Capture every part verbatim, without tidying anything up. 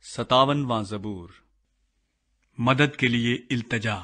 ستاونواں زبور۔ مدد کے لیے التجا۔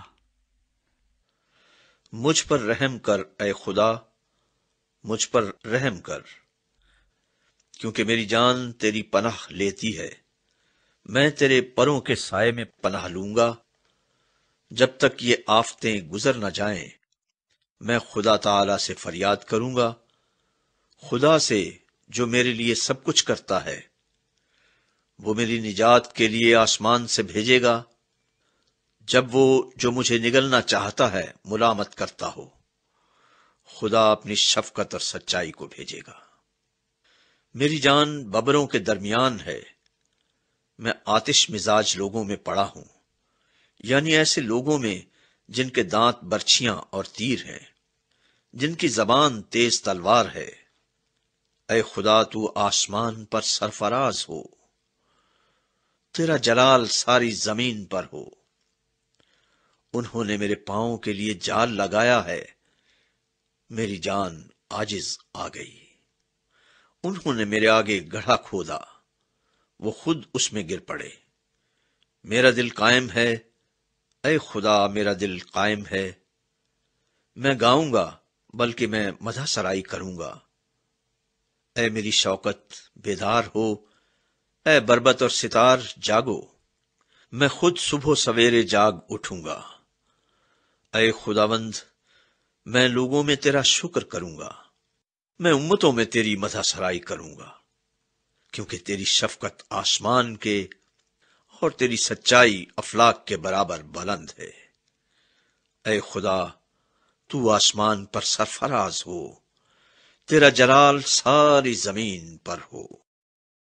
مجھ پر رحم کر اے خدا، مجھ پر رحم کر، کیونکہ میری جان تیری پناہ لیتی ہے۔ میں تیرے پروں کے سائے میں پناہ لوں گا، جب تک یہ آفتیں گزر نہ جائیں۔ میں خدا تعالی سے فریاد کروں گا، خدا سے جو میرے لیے سب کچھ کرتا ہے۔ وہ میری نجات کے لیے آسمان سے بھیجے گا، جب وہ جو مجھے نگلنا چاہتا ہے ملامت کرتا ہو۔ خدا اپنی شفقت اور سچائی کو بھیجے گا۔ میری جان ببروں کے درمیان ہے، میں آتش مزاج لوگوں میں پڑا ہوں، یعنی ایسے لوگوں میں جن کے دانت برچھیاں اور تیر ہیں، جن کی زبان تیز تلوار ہے۔ اے خدا، تو آسمان پر سرفراز ہو، تیرا جلال ساری زمین پر ہو۔ انہوں نے میرے پاؤں کے لیے جال لگایا ہے، میری جان عاجز آ گئی۔ انہوں نے میرے آگے گڑھا کھودا، وہ خود اس میں گر پڑے۔ میرا دل قائم ہے، اے خدا میرا دل قائم ہے۔ میں گاؤں گا، بلکہ میں مدح سرائی کروں گا۔ اے میری شوکت بیدار ہو، اے بربط اور ستار جاگو۔ میں خود صبح سویرے جاگ اٹھوں گا۔ اے خداوند، میں لوگوں میں تیرا شکر کروں گا، میں امتوں میں تیری مدح سرائی کروں گا، کیونکہ تیری شفقت آسمان کے اور تیری سچائی افلاک کے برابر بلند ہے۔ اے خدا، تو آسمان پر سرفراز ہو، تیرا جلال ساری زمین پر ہو۔